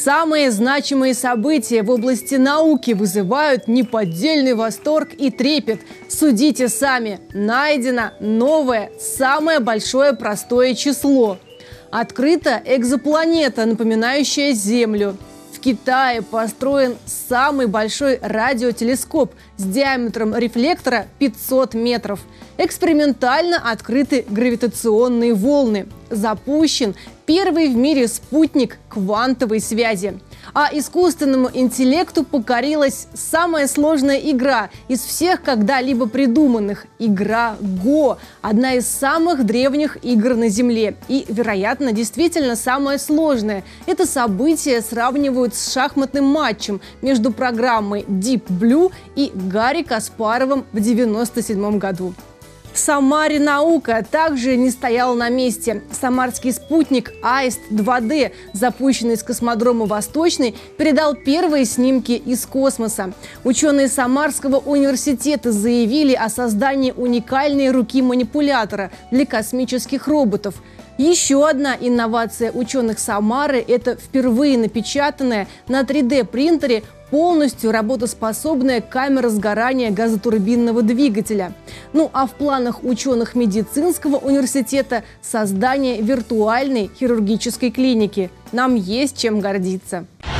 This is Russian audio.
Самые значимые события в области науки вызывают неподдельный восторг и трепет. Судите сами. Найдено новое, самое большое простое число. Открыта экзопланета, напоминающая Землю. В Китае построен самый большой радиотелескоп с диаметром рефлектора 500 метров. Экспериментально открыты гравитационные волны. Запущен первый в мире спутник квантовой связи. А искусственному интеллекту покорилась самая сложная игра из всех когда-либо придуманных – игра Го. Одна из самых древних игр на Земле. И, вероятно, действительно самая сложная. Это событие сравнивают с шахматным матчем между программой Deep Blue и Гарри Каспаровым в 1997 году. В Самаре наука также не стояла на месте. Самарский спутник АИСТ-2D, запущенный с космодрома Восточный, передал первые снимки из космоса. Ученые Самарского университета заявили о создании уникальной руки-манипулятора для космических роботов. Еще одна инновация ученых Самары – это впервые напечатанная на 3D-принтере полностью работоспособная камера сгорания газотурбинного двигателя. Ну а в планах ученых медицинского университета создание виртуальной хирургической клиники. Нам есть чем гордиться.